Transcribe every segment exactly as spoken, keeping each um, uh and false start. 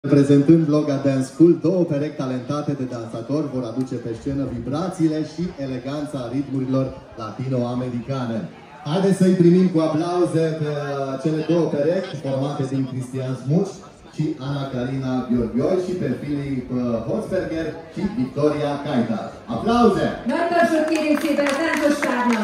Prezentând Loga Dance School, două perechi talentate de dansatori vor aduce pe scenă vibrațiile și eleganța ritmurilor latino-americane. Haideți să-i primim cu aplauze pe cele două perechi formate din Cristian Smuci și Ana Carina Gheorghioi și pe Filip Holzberger și Victoria Caita. Aplauze! Nagyon sok kérjük szépen a táncostárnak!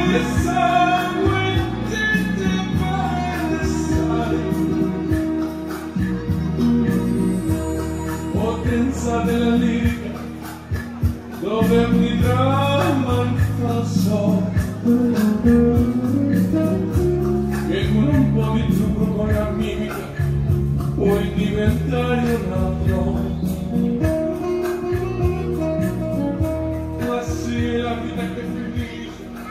Potenza della lirica, dove ogni dramma è falso, che con un po' di trucco con la mimica puoi diventare un altro. Ma sì, la vita che finisce.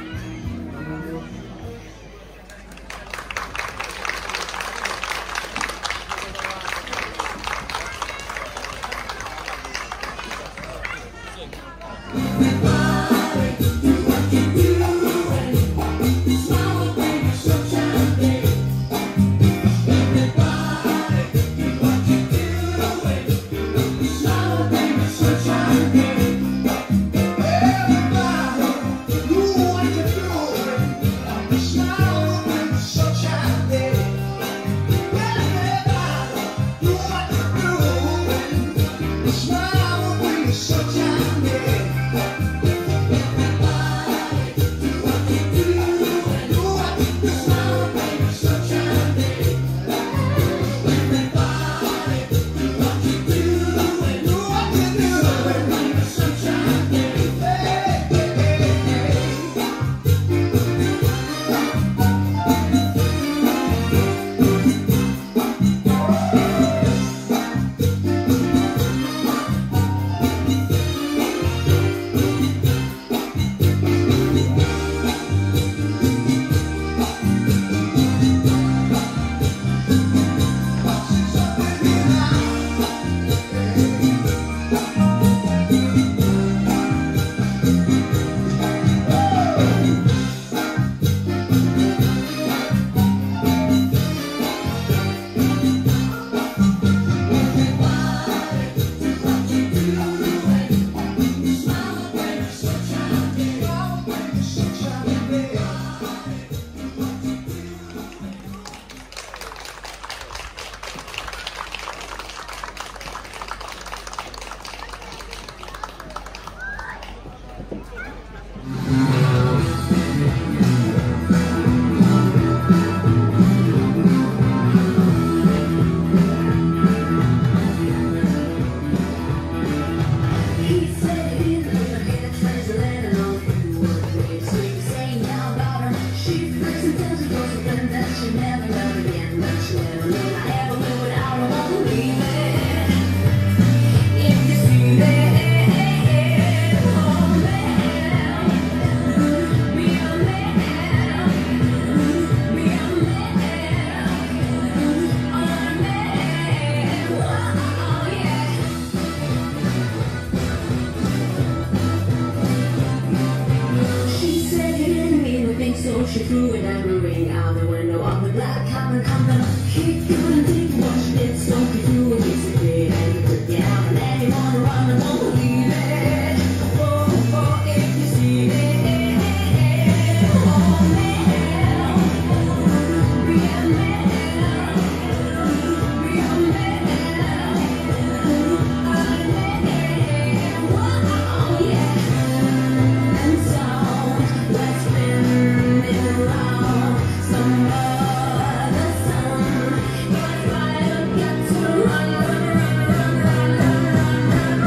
So she threw it and a ring out the window of the black cabin. I'm gonna keep doing things what she did. So she threw it, disappeared, and you took it out. And anyone around and won't believe it. Oh, oh, if you see it, oh man, be a man, be a man, a man, wow, yeah. And so let's spin it around some other sun. But I've got to run, run, run, run, run, run, run,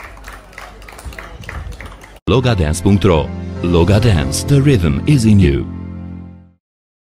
logadance punto ro. Logadance, the rhythm is in you.